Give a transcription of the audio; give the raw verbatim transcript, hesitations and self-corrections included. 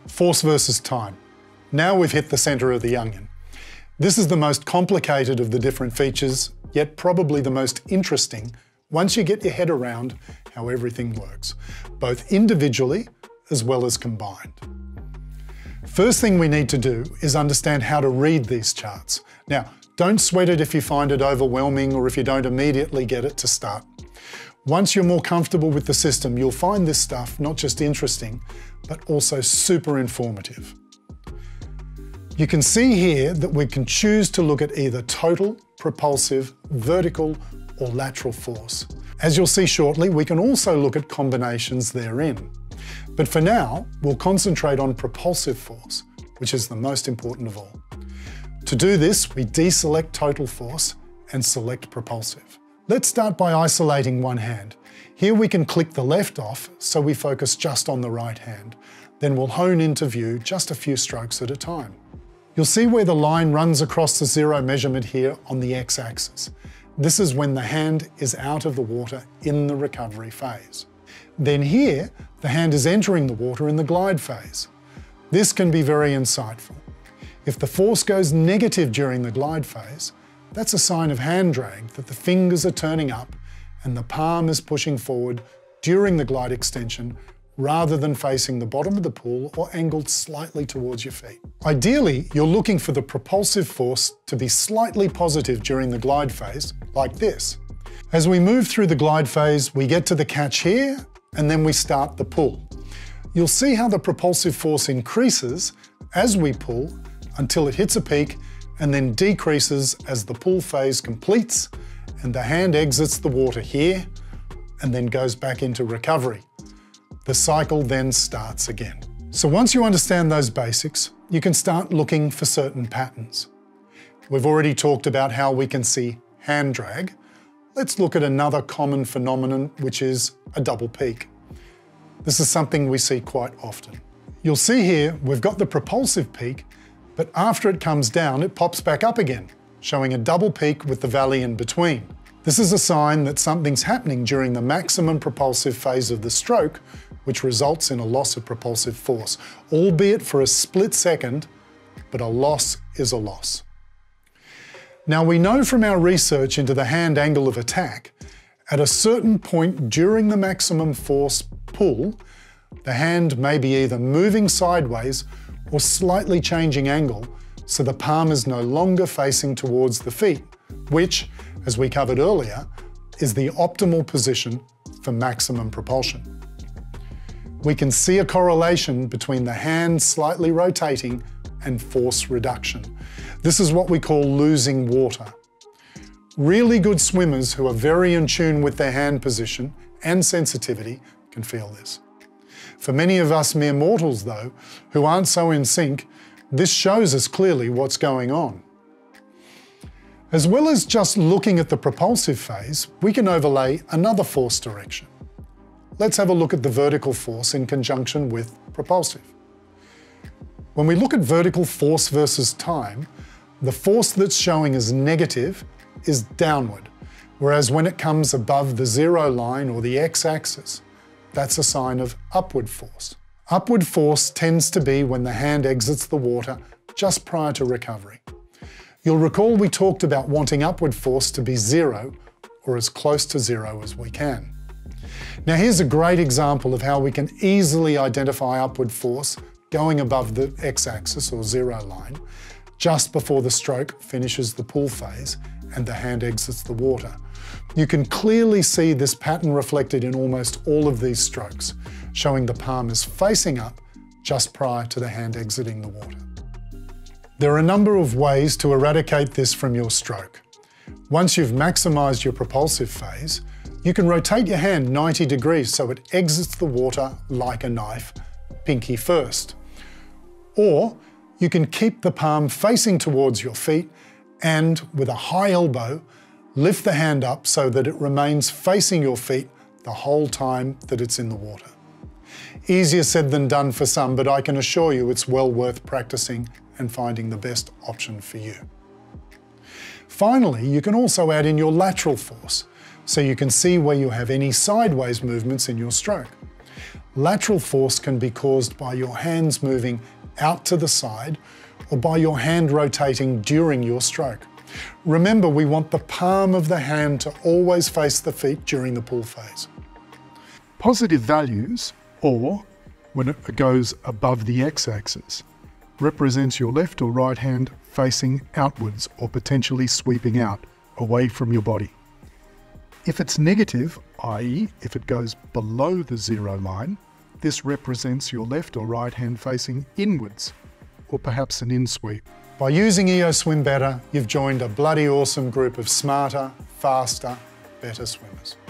Force versus time. Now we've hit the center of the onion. This is the most complicated of the different features, yet probably the most interesting once you get your head around how everything works, both individually as well as combined. First thing we need to do is understand how to read these charts. Now, don't sweat it if you find it overwhelming or if you don't immediately get it to start. Once you're more comfortable with the system, you'll find this stuff not just interesting, but also super informative. You can see here that we can choose to look at either total, propulsive, vertical, or lateral force. As you'll see shortly, we can also look at combinations therein. But for now, we'll concentrate on propulsive force, which is the most important of all. To do this, we deselect total force and select propulsive. Let's start by isolating one hand. Here we can click the left off so we focus just on the right hand. Then we'll hone into view just a few strokes at a time. You'll see where the line runs across the zero measurement here on the x-axis. This is when the hand is out of the water in the recovery phase. Then here, the hand is entering the water in the glide phase. This can be very insightful. If the force goes negative during the glide phase, that's a sign of hand drag that the fingers are turning up and the palm is pushing forward during the glide extension rather than facing the bottom of the pool or angled slightly towards your feet. Ideally, you're looking for the propulsive force to be slightly positive during the glide phase, like this. As we move through the glide phase, we get to the catch here, and then we start the pull. You'll see how the propulsive force increases as we pull until it hits a peak and then decreases as the pull phase completes and the hand exits the water here and then goes back into recovery. The cycle then starts again. So once you understand those basics, you can start looking for certain patterns. We've already talked about how we can see hand drag. Let's look at another common phenomenon, which is a double peak. This is something we see quite often. You'll see here we've got the propulsive peak, but after it comes down, it pops back up again, showing a double peak with the valley in between. This is a sign that something's happening during the maximum propulsive phase of the stroke, which results in a loss of propulsive force, albeit for a split second, but a loss is a loss. Now we know from our research into the hand angle of attack, at a certain point during the maximum force pull, the hand may be either moving sideways or slightly changing angle, so the palm is no longer facing towards the feet, which, as we covered earlier, is the optimal position for maximum propulsion. We can see a correlation between the hand slightly rotating and force reduction. This is what we call losing water. Really good swimmers who are very in tune with their hand position and sensitivity can feel this. For many of us mere mortals though, who aren't so in sync, this shows us clearly what's going on. As well as just looking at the propulsive phase, we can overlay another force direction. Let's have a look at the vertical force in conjunction with propulsive. When we look at vertical force versus time, the force that's showing as negative is downward, whereas when it comes above the zero line or the x-axis, that's a sign of upward force. Upward force tends to be when the hand exits the water just prior to recovery. You'll recall we talked about wanting upward force to be zero or as close to zero as we can. Now here's a great example of how we can easily identify upward force going above the x-axis or zero line just before the stroke finishes the pull phase and the hand exits the water. You can clearly see this pattern reflected in almost all of these strokes, showing the palm is facing up just prior to the hand exiting the water. There are a number of ways to eradicate this from your stroke. Once you've maximized your propulsive phase, you can rotate your hand ninety degrees so it exits the water like a knife, pinky first. Or you can keep the palm facing towards your feet and, with a high elbow, lift the hand up so that it remains facing your feet the whole time that it's in the water. Easier said than done for some, but I can assure you it's well worth practicing and finding the best option for you. Finally, you can also add in your lateral force, so you can see where you have any sideways movements in your stroke. Lateral force can be caused by your hands moving out to the side or by your hand rotating during your stroke. Remember, we want the palm of the hand to always face the feet during the pull phase. Positive values, or when it goes above the x-axis, represents your left or right hand facing outwards or potentially sweeping out, away from your body. If it's negative, that is if it goes below the zero line, this represents your left or right hand facing inwards, or perhaps an in-sweep. By using E O SwimBETTER, you've joined a bloody awesome group of smarter, faster, better swimmers.